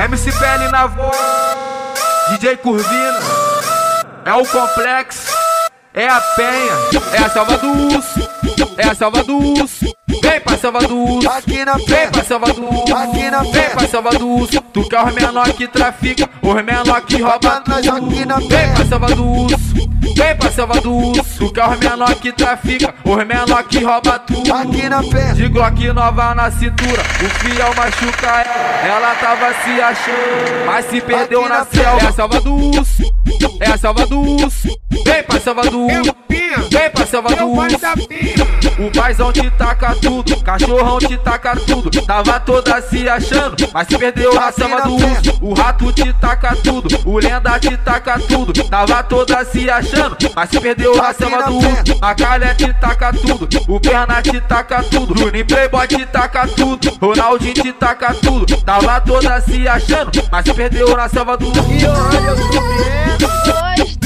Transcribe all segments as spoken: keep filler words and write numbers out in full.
M C Pele na voz, D J Curvina, é o Complexo, é a Penha, é a Selva do Urso, é a Selva do Urso. Vem pra Selva do Urso, aqui na vem pra Selva do Urso, aqui na vem pra Selva do Urso. Tu quer os menor que trafica, os menor que rouba tudo. aqui na Vem pra Selva do Urso, vem pra Selva do Urso. Tu quer os menor que trafica, os menor que rouba tudo. aqui na pé. De Glock nova na cintura, o fiel machuca ela. Ela tava se achando, mas se perdeu na selva. É a Selva do Urso, é a Selva do Urso. Vem pra Selva do Urso, vem pra Selva do Urso. O paizão te taca tudo, cachorrão te taca tudo. Tava toda se achando, mas se perdeu na selva do urso. O rato te taca tudo, o lenda te taca tudo. Tava toda se achando, mas se perdeu na selva do urso. A calha te taca tudo, o perna te taca tudo. Bruno Playboy te taca tudo, Ronaldinho te taca tudo. Tava toda se achando, mas se perdeu na selva do urso. E olha, eu tô vendo.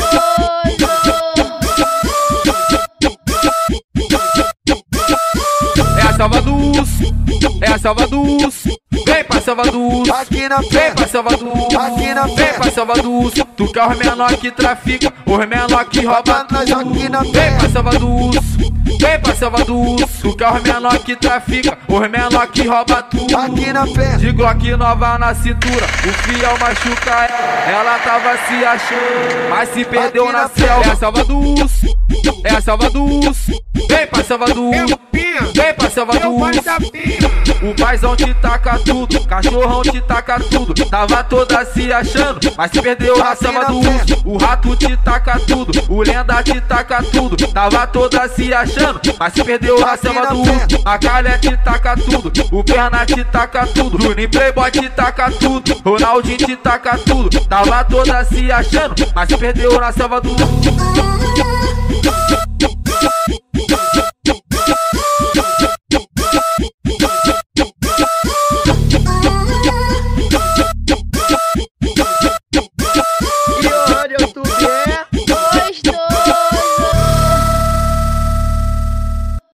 É a Selva do Urso, é a Selva do Urso. Vem pra Selva do Urso, aqui na vem pé. pra Selva do Urso, aqui na vem pé. pra Selva do Urso. Tu quer os menor que trafica, os menor que rouba tudo. aqui na Vem pé. pra Selva do Urso, vem pra Selva do Urso. Tu quer os menor que trafica, os menor que rouba tudo. aqui na pé. De Glock nova na cintura, o fiel machuca ela. Ela tava se achando, mas se perdeu aqui na na selva. É a Selva do Urso, é a Selva do Urso. Vem pra Selva do Urso, vem pra Selva do Urso. O paizão te taca tudo, cachorrão te taca tudo. Tava toda se achando, mas se perdeu na selva do urso. O rato te taca tudo, o lenda te taca tudo. Tava toda se achando, mas se perdeu na selva do urso. A calha te taca tudo, o perna te taca tudo. Bruno Playboy te taca tudo, Ronaldinho te taca tudo. Tava toda se achando, mas se perdeu na selva do urso.